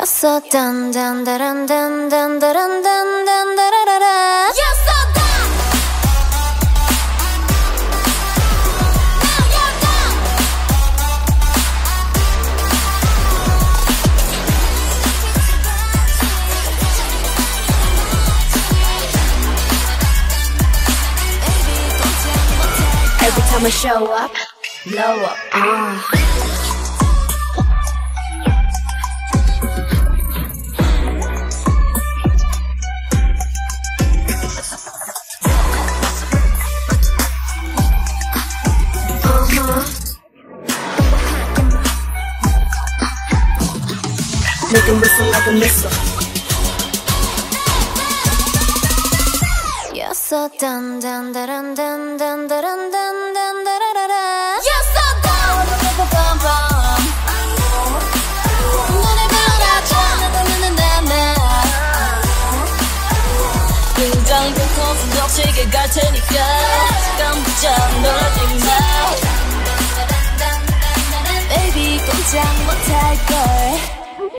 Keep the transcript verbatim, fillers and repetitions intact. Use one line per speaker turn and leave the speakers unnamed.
You're so dun dun dun dun dun dun dun dun dun dun. You're so done. Now you're done.
Every time I show up, blow up. Ah. Make 'em whistle like a missile.
You're so dun dun dun dun dun dun dun dun dun dun. You're so dun. Bum bum. 눈을 감아줘. 나나나나나. 굉장히 큰 덕지게 갈 테니까 깜짝 놀라지 마. Baby 꼼짝 못할 걸.